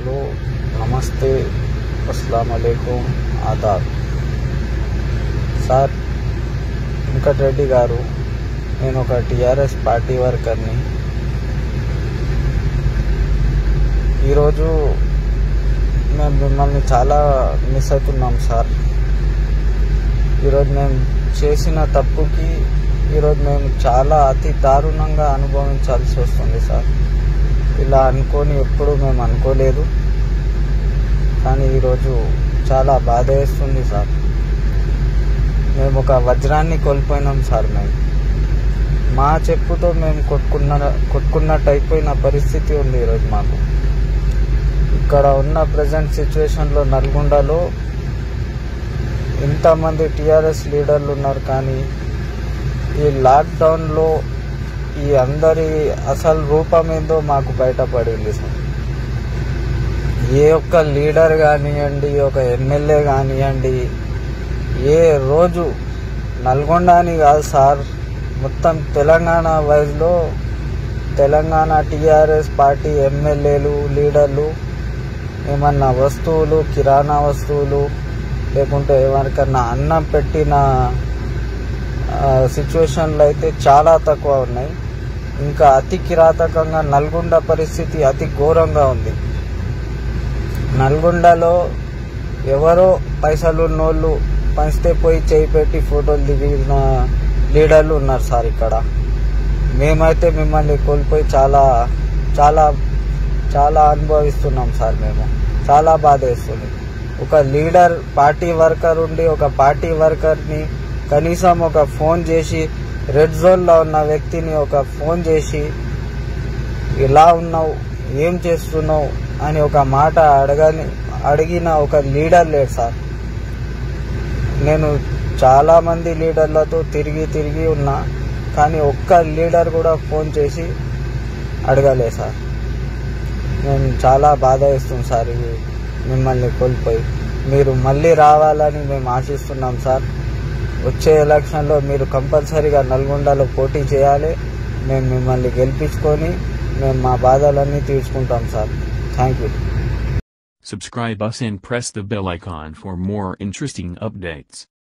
Hello, నమస్తే, అస్సలాము అలైకుం, Aadab. Sir Venkatareddy గారు, నేను ఒక టీఆర్ఎస్ పార్టీ వర్కర్ని. ఈరోజు మేము మిమ్మల్ని చాలా మిస్ అవుతున్నాం సార్. ఈరోజు మేము చేసిన తప్పుకి ఈరోజు మేము చాలా అతి దారుణంగా అనుభవించాల్సి వస్తుంది సార్. ఇలా అనుకొని ఎప్పుడు మేము అనుకోలేదు, కానీ ఈరోజు చాలా బాధ వేస్తుంది సార్. మేము ఒక వజ్రాన్ని కోల్పోయినాం సార్. మేము మా చెప్పుతో మేము కొట్టుకున్నట్టు అయిపోయిన పరిస్థితి ఉంది ఈరోజు మాకు. ఇక్కడ ఉన్న ప్రజెంట్ సిచ్యువేషన్లో నల్గొండలో ఇంతమంది టీఆర్ఎస్ లీడర్లు ఉన్నారు, కానీ ఈ లాక్డౌన్లో ఈ అందరి అసలు రూపం ఏందో మాకు బయటపడింది సార్. ఏ ఒక్క లీడర్ కానివ్వండి, ఒక ఎమ్మెల్యే కానివ్వండి, ఏ రోజు నల్గొండ అని కాదు సార్, మొత్తం తెలంగాణ వైజ్లో తెలంగాణ టీఆర్ఎస్ పార్టీ ఎమ్మెల్యేలు లీడర్లు ఏమన్నా వస్తువులు, కిరాణా వస్తువులు లేకుంటే ఎవరికన్నా అన్నం పెట్టిన సిచ్యువేషన్లు అయితే చాలా తక్కువ ఉన్నాయి. ఇంకా అతి కిరాతకంగా నల్గొండ పరిస్థితి అతి ఘోరంగా ఉంది. నల్గొండలో ఎవరో పైసలు ఉన్నోళ్ళు పంచితే పోయి చేయి పెట్టి ఫోటోలు దిగిన లీడర్లు ఉన్నారు సార్ ఇక్కడ. మేమైతే మిమ్మల్ని కోల్పోయి చాలా చాలా చాలా అనుభవిస్తున్నాం సార్. మేము చాలా బాధ వేస్తుంది. ఒక లీడర్ పార్టీ వర్కర్ ఉండి ఒక పార్టీ వర్కర్ని కనీసం ఒక ఫోన్ చేసి, రెడ్ జోన్లో ఉన్న వ్యక్తిని ఒక ఫోన్ చేసి ఎలా ఉన్నావు, ఏం చేస్తున్నావు అని ఒక మాట అడిగిన ఒక లీడర్ లేడు సార్. నేను చాలామంది లీడర్లతో తిరిగి ఉన్నా, కానీ ఒక్క లీడర్ కూడా ఫోన్ చేసి అడగలే సార్. నేను చాలా బాధ వేస్తుంది సార్ మిమ్మల్ని కోల్పోయి. మీరు మళ్ళీ రావాలని మేము ఆశిస్తున్నాం సార్. వచ్చే ఎలక్షన్లో మీరు కంపల్సరీగా నల్గొండలో పోటీ చేయాలి. మేము మిమ్మల్ని గెలిపించుకొని మేము మా బాధలన్నీ తీర్చుకుంటాం sir. Thank you. Subscribe us and press the bell icon for more interesting updates.